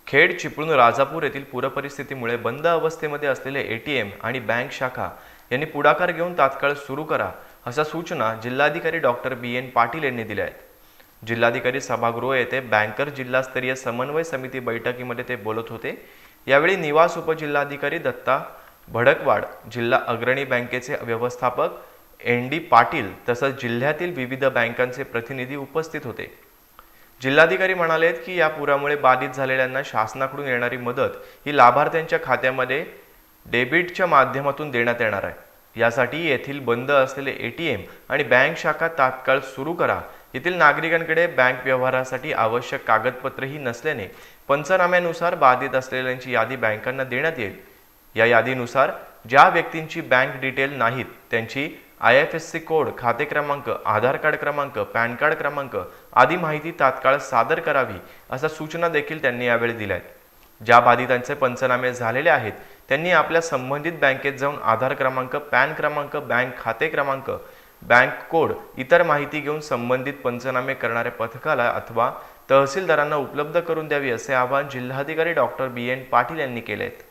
खेड, चिपळूण, राजापूर येथील पूरपरिस्थितीमुळे बंद अवस्थेमध्ये असलेले एटीएम आणि बँक शाखा यांनी पुढाकार घेऊन तात्काळ सुरू करा अशा सूचना जिल्हाधिकारी डॉक्टर BN पाटील यांनी दिल्या आहेत। जिल्हाधिकारी सभागृह येथे बँकर जिल्हास्तरीय समन्वय समिती बैठकीमध्ये ते बोलत होते। यावेळी निवास उपजिल्हाधिकारी दत्ता भडकवाड, जिल्हा अग्रणी बँकेचे व्यवस्थापक ND पाटील तसंच जिल्ह्यातील विविध बँकांचे प्रतिनिधी उपस्थित होते। जिल्हाधिकारी म्हणालेत की या पुरामुळे बाधित झालेल्यांना शासनाकडून येणारी मदत ही लाभार्थ्यांच्या खात्यामध्ये डेबिटच्या माध्यमातून देण्यात येणार आहे। यासाठी येथील बंद असलेले एटीएम आणि बँक शाखा तात्काळ सुरू करा। येथील नागरिकांकडे बँक व्यवहारासाठी आवश्यक कागदपत्रेही नसल्याने पंचनाम्यानुसार बाधित असलेल्यांची यादी बँकांना देण्यात येईल। या यादीनुसार ज्या व्यक्तींची बँक डिटेल नाहीत त्यांची IFSC कोड, खाते क्रमांक, आधार कार्ड क्रमांक, पॅन कार्ड क्रमांक आदी माहिती तात्काळ सादर करावी अशा सूचना देखील त्यांनी यावेळी दिल्या आहेत। ज्या बाधितांचे पंचनामे झालेले आहेत त्यांनी आपल्या संबंधित बँकेत जाऊन आधार क्रमांक, पॅन क्रमांक, बँक खाते क्रमांक, बँक कोड इतर माहिती घेऊन संबंधित पंचनामे करणाऱ्या पथकाला अथवा तहसीलदारांना उपलब्ध करून द्यावी असे आवाहन जिल्हाधिकारी डॉक्टर BN पाटील यांनी केले आहे।